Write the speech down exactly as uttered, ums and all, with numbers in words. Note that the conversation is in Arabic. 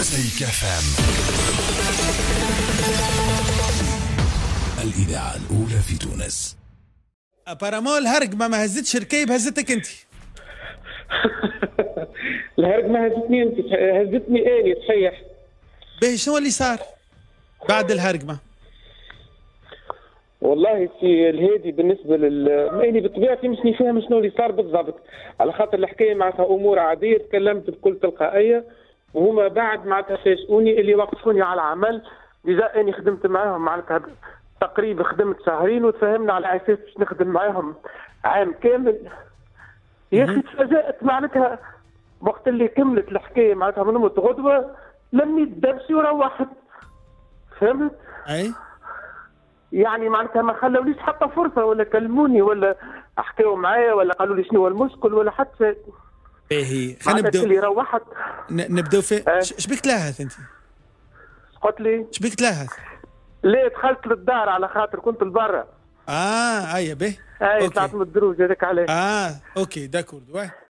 مزيكا فام، الإذاعة الأولى في تونس. بارامول هرق ما ما هزتش ركيب، هزتك انت. الهرق ما هزتني انت، هزتني اني صحيح. باهي شنو اللي صار بعد الهرقمه؟ والله في الهادي بالنسبه لل اني بطبيعتي مش فاهم شنو اللي صار بالضبط، على خاطر الحكايه معناتها امور عاديه، تكلمت بكل تلقائيه وهما بعد معناتها فاجئوني اللي وقفوني على العمل. ديجا اني خدمت معاهم معناتها تقريبا خدمت شهرين وتفاهمنا على اساس باش نخدم معاهم عام كامل. يا اخي تفاجأت معناتها وقت اللي كملت الحكايه معناتها من نمت غدوه لميت دبسي وروحت، فهمت؟ اي يعني معناتها ما خلوليش حتى فرصه، ولا كلموني ولا حكاوا معايا ولا قالوا لي شنو هو المشكل ولا حتى. باهي خلينا نبداو. اللي روحت نبداو في أه. شبيك تلاهث انت؟ قلت لي شبيك تلاهث؟ لا دخلت للدار على خاطر كنت لبرا. اه اي باهي اي طلعت من الدروج هذاك عليه. اه اوكي داكورد.